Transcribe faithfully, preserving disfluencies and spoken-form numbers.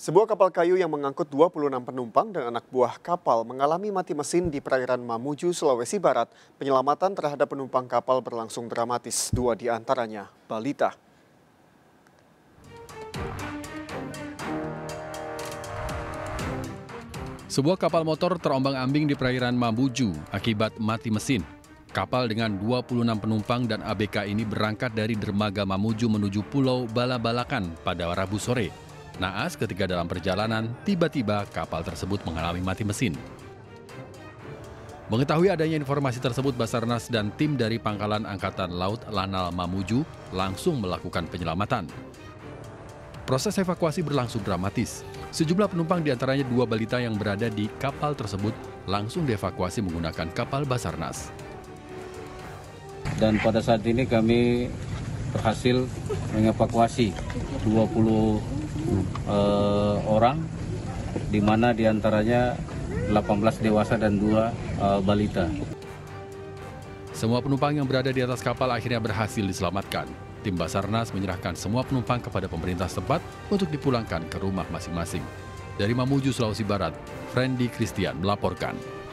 Sebuah kapal kayu yang mengangkut dua puluh enam penumpang dan anak buah kapal mengalami mati mesin di perairan Mamuju, Sulawesi Barat. Penyelamatan terhadap penumpang kapal berlangsung dramatis, dua di antaranya balita. Sebuah kapal motor terombang-ambing di perairan Mamuju akibat mati mesin. Kapal dengan dua puluh enam penumpang dan A B K ini berangkat dari dermaga Mamuju menuju Pulau Bala-Balakan pada Rabu sore. Naas ketika dalam perjalanan, tiba-tiba kapal tersebut mengalami mati mesin. Mengetahui adanya informasi tersebut, Basarnas dan tim dari Pangkalan Angkatan Laut Lanal Mamuju langsung melakukan penyelamatan. Proses evakuasi berlangsung dramatis. Sejumlah penumpang diantaranya dua balita yang berada di kapal tersebut langsung dievakuasi menggunakan kapal Basarnas. Dan pada saat ini kami berhasil mengevakuasi dua puluh uh, orang, di mana diantaranya delapan belas dewasa dan dua uh, balita. Semua penumpang yang berada di atas kapal akhirnya berhasil diselamatkan. Tim Basarnas menyerahkan semua penumpang kepada pemerintah setempat untuk dipulangkan ke rumah masing-masing. Dari Mamuju, Sulawesi Barat, Friendly Christian melaporkan.